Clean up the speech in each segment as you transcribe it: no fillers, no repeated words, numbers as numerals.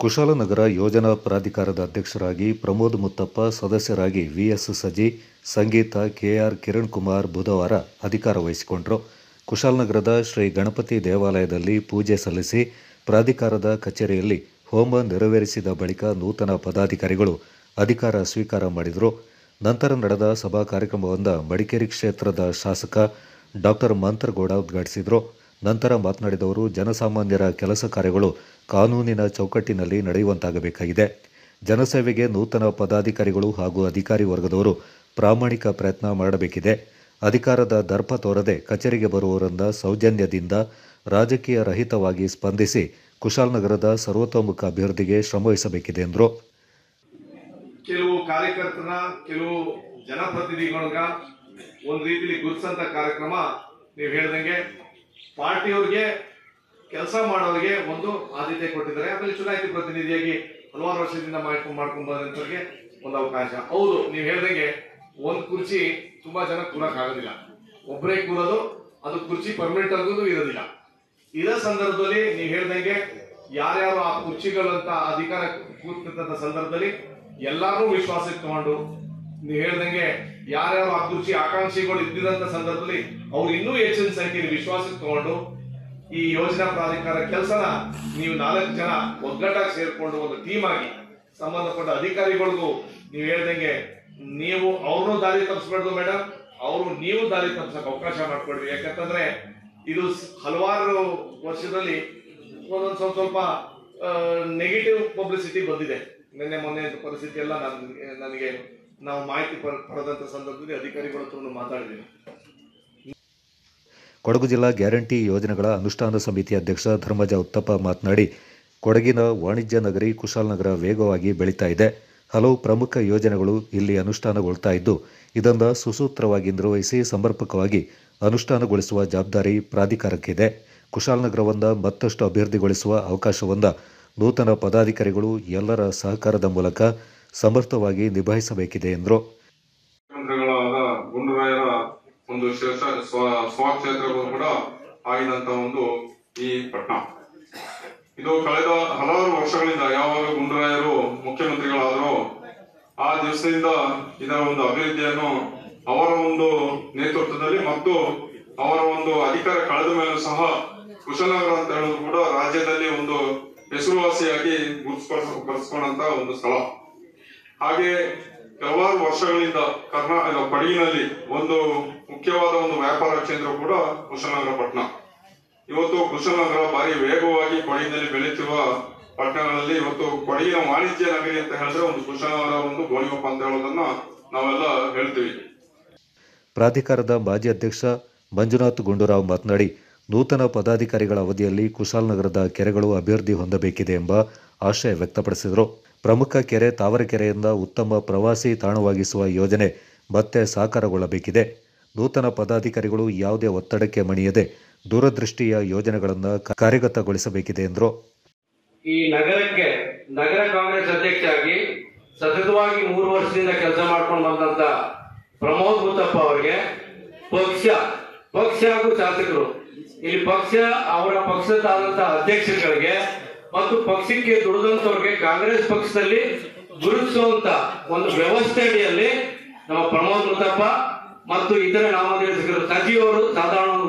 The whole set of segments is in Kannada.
ಕುಶಾಲನಗರ ಯೋಜನಾ ಪ್ರಾಧಿಕಾರದ ಅಧ್ಯಕ್ಷರಾಗಿ ಪ್ರಮೋದ್ ಮುತ್ತಪ್ಪ, ಸದಸ್ಯರಾಗಿ ವಿ.ಎಸ್. ಸಜಿ, ಸಂಗೀತ, ಕೆ.ಆರ್. ಕಿರಣ್ ಕುಮಾರ್ ಬುಧವಾರ ಅಧಿಕಾರ ವಹಿಸಿಕೊಂಡರು. ಕುಶಾಲನಗರದ ಶ್ರೀ ಗಣಪತಿ ದೇವಾಲಯದಲ್ಲಿ ಪೂಜೆ ಸಲ್ಲಿಸಿ ಪ್ರಾಧಿಕಾರದ ಕಚೇರಿಯಲ್ಲಿ ಹೋಮ ನೆರವೇರಿಸಿದ ಬಳಿಕ ನೂತನ ಪದಾಧಿಕಾರಿಗಳು ಅಧಿಕಾರ ಸ್ವೀಕಾರ ಮಾಡಿದರು. ನಂತರ ನಡೆದ ಸಭಾ ಕಾರ್ಯಕ್ರಮವನ್ನು ಮಡಿಕೇರಿ ಕ್ಷೇತ್ರದ ಶಾಸಕ ಡಾ. ಮಂತ್ರಗೌಡ ಉದ್ಘಾಟಿಸಿದರು. ನಂತರ ಮಾತನಾಡಿದವರು, ಜನಸಾಮಾನ್ಯರ ಕೆಲಸ ಕಾರ್ಯಗಳು ಕಾನೂನಿನ ಚೌಕಟ್ಟಿನಲ್ಲಿ ನಡೆಯುವಂತಾಗಬೇಕಾಗಿದೆ. ಜನಸೇವೆಗೆ ನೂತನ ಪದಾಧಿಕಾರಿಗಳು ಹಾಗೂ ಅಧಿಕಾರಿ ವರ್ಗದವರು ಪ್ರಾಮಾಣಿಕ ಪ್ರಯತ್ನ ಮಾಡಬೇಕಿದೆ. ಅಧಿಕಾರದ ದರ್ಪ ತೋರದೆ ಕಚೇರಿಗೆ ಬರುವವರನ್ನ ಸೌಜನ್ಯದಿಂದ ರಾಜಕೀಯ ರಹಿತವಾಗಿ ಸ್ಪಂದಿಸಿ ಕುಶಾಲನಗರದ ಸರ್ವತೋಮುಖ ಅಭಿವೃದ್ಧಿಗೆ ಶ್ರಮವಹಿಸಬೇಕಿದೆ ಎಂದರು. ಕೆಲವು ಕಾರ್ಯಕರ್ತನ ಕೆಲವು ಜನಪ್ರತಿನಿಧಿಗಳಾಗ ಒಂದು ರೀತಿಯಲ್ಲಿ ಗುರುತಿಸಂತ ಕಾರ್ಯಕ್ರಮ ನೀವು ಹೇಳ್ದಂಗೆ ಪಾರ್ಟಿಯವ್ರಿಗೆ ಕೆಲಸ ಮಾಡೋರಿಗೆ ಒಂದು ಆದ್ಯತೆ ಕೊಟ್ಟಿದ್ದಾರೆ. ಆಮೇಲೆ ಚುನಾಯಿತ ಪ್ರತಿನಿಧಿಯಾಗಿ ಹಲವಾರು ವರ್ಷದಿಂದ ಮಾಡ್ಕೊಂಡು ಬಂದಂತವ್ರಿಗೆ ಒಂದು ಅವಕಾಶ. ಹೌದು, ನೀವು ಹೇಳ್ದಂಗೆ ಒಂದು ಕುರ್ಚಿ ತುಂಬಾ ಜನ ಕೂರಕ್ ಆಗೋದಿಲ್ಲ, ಒಬ್ಬರೇ ಕೂರೋದು, ಅದು ಕುರ್ಚಿ ಪರ್ಮನೆಂಟ್ ಆಗೋದು ಇರೋದಿಲ್ಲ. ಇರೋ ಸಂದರ್ಭದಲ್ಲಿ ನೀವು ಹೇಳ್ದಂಗೆ ಯಾರ್ಯಾರು ಆ ಕುರ್ಚಿಗಳಂತ ಅಧಿಕಾರ ಕೂರ್ತಿದ್ದಂತ ಸಂದರ್ಭದಲ್ಲಿ ಎಲ್ಲಾರು ವಿಶ್ವಾಸಕ್ಕೆ ತಗೊಂಡು, ನೀವು ಹೇಳ್ದಂಗೆ ಯಾರ್ಯಾರು ಆ ಕುರ್ಚಿ ಆಕಾಂಕ್ಷಿಗಳು ಇದ್ದಿರಂತ ಸಂದರ್ಭದಲ್ಲಿ ಅವ್ರು ಇನ್ನೂ ಹೆಚ್ಚಿನ ಸಂಖ್ಯೆಯಲ್ಲಿ ವಿಶ್ವಾಸಕ್ಕೆ ತಗೊಂಡು ಈ ಯೋಜನಾ ಪ್ರಾಧಿಕಾರ ಕೆಲಸನ ನೀವು 4 ಜನ ಒಗ್ಗಟ್ಟಾಗಿ ಸೇರ್ಕೊಂಡು ಒಂದು ಟೀಮ್ ಆಗಿ ಸಂಬಂಧಪಟ್ಟ ಅಧಿಕಾರಿಗಳಿಗೂ ನೀವು ಹೇಳ್ದಂಗೆ ನೀವು ಅವ್ರನ್ನೂ ದಾರಿ ತಪ್ಪಿಸ್ಬಾರ್ದು ಮೇಡಮ್, ನೀವು ದಾರಿ ತಪ್ಪಿಸಕ್ಕೆ ಅವಕಾಶ ಮಾಡ್ಕೊಡ್ರಿ. ಯಾಕಂತಂದ್ರೆ ಇದು ಹಲವಾರು ವರ್ಷದಲ್ಲಿ ಒಂದೊಂದು ಸ್ವಲ್ಪ ನೆಗೆಟಿವ್ ಪಬ್ಲಿಸಿಟಿ ಬಂದಿದೆ. ನಿನ್ನೆ ಮೊನ್ನೆ ಪರಿಸ್ಥಿತಿ ಎಲ್ಲ ನನಗೆ ನಾವು ಮಾಹಿತಿ ಪಡೆದಂತ ಸಂದರ್ಭದಲ್ಲಿ ಅಧಿಕಾರಿಗಳ ಹತ್ರ ಮಾತಾಡಿದ್ದೀನಿ. ಕೊಡಗು ಜಿಲ್ಲಾ ಗ್ಯಾರಂಟಿ ಯೋಜನೆಗಳ ಅನುಷ್ಠಾನ ಸಮಿತಿ ಅಧ್ಯಕ್ಷ ಧರ್ಮಜ ಉತ್ತಪ್ಪ ಮಾತನಾಡಿ, ಕೊಡಗಿನ ವಾಣಿಜ್ಯ ನಗರಿ ಕುಶಾಲನಗರ ವೇಗವಾಗಿ ಬೆಳೀತಾ ಇದೆ. ಹಲವು ಪ್ರಮುಖ ಯೋಜನೆಗಳು ಇಲ್ಲಿ ಅನುಷ್ಠಾನಗೊಳ್ತಾ ಇದ್ದು, ಇದನ್ನು ಸುಸೂತ್ರವಾಗಿ ನಿರ್ವಹಿಸಿ ಸಮರ್ಪಕವಾಗಿ ಅನುಷ್ಠಾನಗೊಳಿಸುವ ಜವಾಬ್ದಾರಿ ಪ್ರಾಧಿಕಾರಕ್ಕಿದೆ. ಕುಶಾಲನಗರವನ್ನು ಮತ್ತಷ್ಟು ಅಭಿವೃದ್ಧಿಗೊಳಿಸುವ ಅವಕಾಶವನ್ನು ನೂತನ ಪದಾಧಿಕಾರಿಗಳು ಎಲ್ಲರ ಸಹಕಾರದ ಮೂಲಕ ಸಮರ್ಥವಾಗಿ ನಿಭಾಯಿಸಬೇಕಿದೆ ಎಂದರು. ಒಂದು ಸ್ವಕ್ಷೇತ್ರಗಳು ಕೂಡ ಆಗಿದಂತ ಒಂದು ಈ ಪಟ್ಟಣ ಇದು ಕಳೆದ ಹಲವಾರು ವರ್ಷಗಳಿಂದ ಯಾವಾಗ ಗುಂಡರಾಯರು ಮುಖ್ಯಮಂತ್ರಿಗಳಾದರೂ ಆ ದಿವಸದಿಂದ ಇದರ ಒಂದು ಅಭಿವೃದ್ಧಿಯನ್ನು ಅವರ ಒಂದು ನೇತೃತ್ವದಲ್ಲಿ ಮತ್ತು ಅವರ ಒಂದು ಅಧಿಕಾರ ಕಳೆದ ಮೇಲೂ ಸಹ ಕುಶಾಲನಗರ ಅಂತ ಹೇಳೋದು ಕೂಡ ರಾಜ್ಯದಲ್ಲಿ ಒಂದು ಹೆಸರುವಾಸಿಯಾಗಿ ಗುರುತಿಸಿಕೊಂಡಂತ ಒಂದು ಸ್ಥಳ. ಹಾಗೆ ಕೆಲವಾರು ವರ್ಷಗಳಿಂದ ಕೊಡಗಿನಲ್ಲಿ ಒಂದು ಮುಖ್ಯವಾದ ಒಂದು ವ್ಯಾಪಾರ ಕೇಂದ್ರ ಕೂಡ ಕುಶಾಲನಗರ ಪಟ್ಟಣ. ಇವತ್ತು ಕುಶಾಲನಗರ ಭಾರಿ ವೇಗವಾಗಿ ಕೊಡಗಿನಲ್ಲಿ ಬೆಳೆಯುತ್ತಿರುವ ಪಟ್ಟಣಗಳಲ್ಲಿ ಇವತ್ತು ಕೊಡಗಿನ ವಾಣಿಜ್ಯ ನಗರಿ ಅಂತ ಹೇಳಿದ್ರೆ ಒಂದು ಕುಶಾಲನಗರ ಒಂದು ಗೋಣಿಗೊಪ್ಪ ಅಂತ ಹೇಳೋದನ್ನ ನಾವೆಲ್ಲ ಹೇಳ್ತೀವಿ. ಪ್ರಾಧಿಕಾರದ ಮಾಜಿ ಅಧ್ಯಕ್ಷ ಮಂಜುನಾಥ್ ಗುಂಡೂರಾವ್ ಮಾತನಾಡಿ, ನೂತನ ಪದಾಧಿಕಾರಿಗಳ ಅವಧಿಯಲ್ಲಿ ಕುಶಾಲನಗರದ ಕೆರೆಗಳು ಅಭಿವೃದ್ಧಿ ಹೊಂದಬೇಕಿದೆ ಎಂಬ ಆಶಯ ವ್ಯಕ್ತಪಡಿಸಿದರು. ಪ್ರಮುಖ ಕೆರೆ ತಾವರೆಕೆರೆಯಿಂದ ಉತ್ತಮ ಪ್ರವಾಸಿ ತಾಣವಾಗಿಸುವ ಯೋಜನೆ ಮತ್ತೆ ಸಾಕಾರಗೊಳ್ಳಬೇಕಿದೆ. ನೂತನ ಪದಾಧಿಕಾರಿಗಳು ಯಾವುದೇ ಒತ್ತಡಕ್ಕೆ ಮಣಿಯದೆ ದೂರದೃಷ್ಟಿಯ ಯೋಜನೆಗಳನ್ನು ಕಾರ್ಯಗತಗೊಳಿಸಬೇಕಿದೆ ಎಂದರು. ಈ ನಗರಕ್ಕೆ ನಗರ ಕಾಂಗ್ರೆಸ್ ಅಧ್ಯಕ್ಷರಾಗಿ ಸತತವಾಗಿ 3 ವರ್ಷದಿಂದ ಕೆಲಸ ಮಾಡ್ಕೊಂಡು ಬಂದಂತ ಪ್ರಮೋದ್ ಮುತ್ತಪ್ಪ ಅವರಿಗೆ ಪಕ್ಷ ಹಾಗೂ ಶಾಸಕರು ಇಲ್ಲಿ ಅವರ ಪಕ್ಷದಾದಂತಹ ಅಧ್ಯಕ್ಷರುಗಳಿಗೆ ಮತ್ತು ಪಕ್ಷಕ್ಕೆ ದುಡಿದಂತವ್ರಿಗೆ ಕಾಂಗ್ರೆಸ್ ಪಕ್ಷದಲ್ಲಿ ಗುರುತಿಸುವಂತ ಒಂದು ವ್ಯವಸ್ಥೆ ಅಡಿಯಲ್ಲಿ ನಮ್ಮ ಪ್ರಮೋದ್ ಮುತ್ತಪ್ಪ ಮತ್ತು ಇತರ ನಾಮನಿರ್ದೇಶಕರು ಸಜಿ ಅವರು ಸಾಧಾರಣ ಒಂದು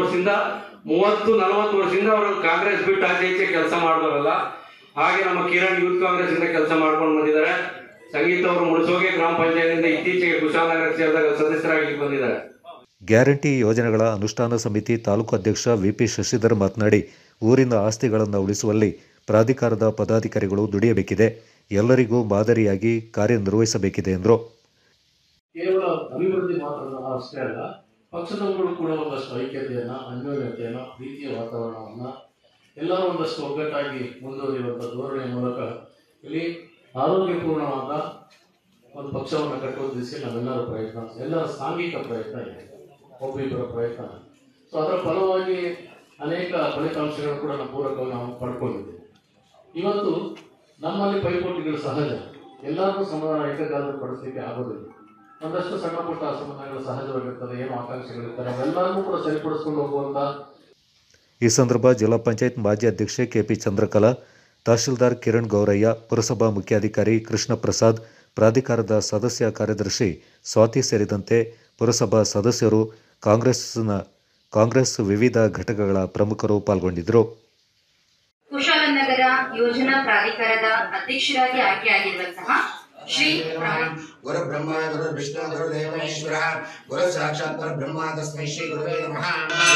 30-40 ವರ್ಷದಿಂದ ಅವರು ಕಾಂಗ್ರೆಸ್ ಬಿಟ್ಟು ಆಚೆ ಕೆಲಸ ಮಾಡಿದವರಲ್ಲ. ಹಾಗೆ ನಮ್ಮ ಕಿರಣ್ ಯೂತ್ ಕಾಂಗ್ರೆಸ್ ಇಂದ ಕೆಲಸ ಮಾಡ್ಕೊಂಡು ಬಂದಿದ್ದಾರೆ. ಸಂಗೀತ ಅವರು ಮುಳಸೋಗೆ ಗ್ರಾಮ ಪಂಚಾಯತ್ ಇತ್ತೀಚೆಗೆ ಕುಶಾಲನಗರ ಕ್ಷೇತ್ರದ ಸದಸ್ಯರಾಗಿ ಬಂದಿದ್ದಾರೆ. ಗ್ಯಾರಂಟಿ ಯೋಜನೆಗಳ ಅನುಷ್ಠಾನ ಸಮಿತಿ ತಾಲೂಕು ಅಧ್ಯಕ್ಷ ವಿ.ಪಿ. ಶಶಿಧರ್ ಮಾತನಾಡಿ, ಊರಿನ ಆಸ್ತಿಗಳನ್ನು ಉಳಿಸುವಲ್ಲಿ ಪ್ರಾಧಿಕಾರದ ಪದಾಧಿಕಾರಿಗಳು ದುಡಿಯಬೇಕಿದೆ, ಎಲ್ಲರಿಗೂ ಮಾದರಿಯಾಗಿ ಕಾರ್ಯನಿರ್ವಹಿಸಬೇಕಿದೆ ಎಂದರು. ಕೇವಲ ಅಭಿವೃದ್ಧಿ ಮಾತ್ರ ಅಷ್ಟೇ ಅಲ್ಲ, ಪಕ್ಷದವರು ಕೂಡ ಒಂದಷ್ಟು ಐಕ್ಯತೆಯನ್ನ, ಅನ್ಯೋನ್ಯತೆಯನ್ನ, ಪ್ರೀತಿಯ ವಾತಾವರಣವನ್ನ ಎಲ್ಲರೂ ಒಂದಷ್ಟು ಒಗ್ಗಟ್ಟಾಗಿ ಮುಂದುವರಿಯುವಂತಹ ಧೋರಣೆಯ ಮೂಲಕ ಇಲ್ಲಿ ಆರೋಗ್ಯಪೂರ್ಣವಾದ ಒಂದು ಪಕ್ಷವನ್ನು ಕಟ್ಟುವ ದಿಸೆಯಲ್ಲಿ ನಾವೆಲ್ಲರ ಪ್ರಯತ್ನ, ಎಲ್ಲರ ಸಾಂಘಿಕ ಪ್ರಯತ್ನ ಇದೆ, ಒಬ್ಬಿಬ್ಬರ ಪ್ರಯತ್ನ. ಸೊ ಅದರ ಫಲವಾಗಿ ಅನೇಕ ಫಲಿತಾಂಶಗಳು ಕೂಡ ನಾವು ಪೂರಕವಾಗಿ ನಾವು ಪಡ್ಕೊಂಡಿದ್ದೇವೆ. ಇವತ್ತು ನಮ್ಮಲ್ಲಿ ಪೈಪೋಟಿಗಳು ಸಹಜ, ಎಲ್ಲರೂ ಸಮಾಧಾನ ಏಕಕಾಲದಲ್ಲಿ ಪಡಿಸಲಿಕ್ಕೆ ಆಗೋದಿಲ್ಲ. ಒಂದಷ್ಟು ಸಣ್ಣ ಪುಟ್ಟ ಅಸಮಾಧಾನಗಳು ಸಹಜವಾಗಿರ್ತದೆ, ಏನು ಆಕಾಂಕ್ಷೆಗಳಿರ್ತಾರೆ, ಅವೆಲ್ಲರೂ ಕೂಡ ಸರಿಪಡಿಸಿಕೊಂಡು ಹೋಗುವಂತ. ಈ ಸಂದರ್ಭ ಜಿಲ್ಲಾ ಪಂಚಾಯತ್ ಮಾಜಿ ಅಧ್ಯಕ್ಷೆ ಕೆ.ಪಿ. ಚಂದ್ರಕಲಾ, ತಹಶೀಲ್ದಾರ್ ಕಿರಣ್ ಗೌರಯ್ಯ, ಪುರಸಭಾ ಮುಖ್ಯಾಧಿಕಾರಿ ಕೃಷ್ಣ ಪ್ರಸಾದ್, ಪ್ರಾಧಿಕಾರದ ಸದಸ್ಯ ಕಾರ್ಯದರ್ಶಿ ಸ್ವಾತಿ ಸೇರಿದಂತೆ ಪುರಸಭಾ ಸದಸ್ಯರು, ಕಾಂಗ್ರೆಸ್ ವಿವಿಧ ಘಟಕಗಳ ಪ್ರಮುಖರು ಪಾಲ್ಗೊಂಡಿದ್ದರು. ಕುಶಾಲನಗರ ಯೋಜನಾ ಪ್ರಾಧಿಕಾರದ ಅಧ್ಯಕ್ಷರಾಗಿ ಆಯ್ಕೆಯಾಗಿರುವಂತಹ ಶ್ರೀ ಗುರು ಬ್ರಹ್ಮ ಗುರು ವಿಷ್ಣು ಗುರು ದೇವೇಶ್ವರ ಗುರು ಸಾಕ್ಷಾತ್ ಪರಬ್ರಹ್ಮ ತಸ್ಮೈ ಶ್ರೀ ಗುರುವೇ ನಮಃ.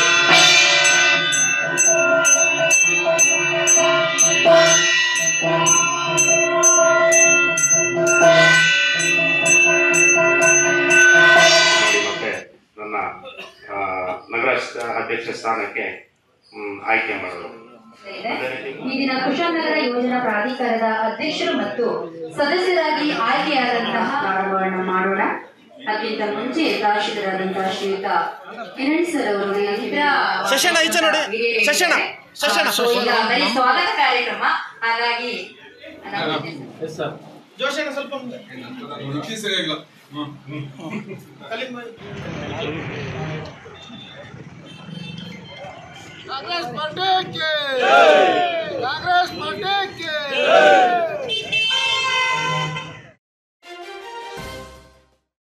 ಮತ್ತೆ ನನ್ನ ನಗರ ಅಧ್ಯಕ್ಷ ಸ್ಥಾನಕ್ಕೆ ಆಯ್ಕೆ ಮಾಡಿದರು. ಈ ದಿನ ಕುಶಾಲನಗರ ಯೋಜನಾ ಪ್ರಾಧಿಕಾರದ ಅಧ್ಯಕ್ಷರು ಮತ್ತು ಸದಸ್ಯರಾಗಿ ಆಯ್ಕೆಯಾದಂತಹ ಪ್ರಾರಂಭವನ್ನು ಮಾಡೋಣ. ಅದಕ್ಕಿಂತ ಮುಂಚೆ ತಹಶೀಲ್ದಾರರಾದಂತಹ ಶ್ರೀಯುತ ಕಿರಣ್ ಸರ್ ಅವರು ಈಗ ಬರೀ ಸ್ವಾಗತ ಕಾರ್ಯಕ್ರಮ, ಹಾಗಾಗಿ कांग्रेस पार्टी के